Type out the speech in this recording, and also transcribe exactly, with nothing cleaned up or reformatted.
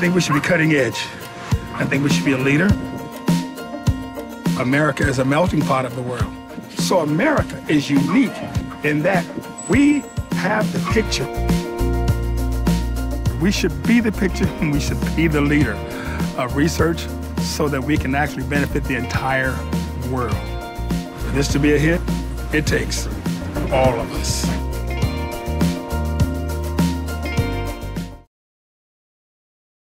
think we should be cutting edge. I think we should be a leader. America is a melting pot of the world. So America is unique in that we have the picture. We should be the picture and we should be the leader of research so that we can actually benefit the entire world. For this to be a hit, it takes all of us.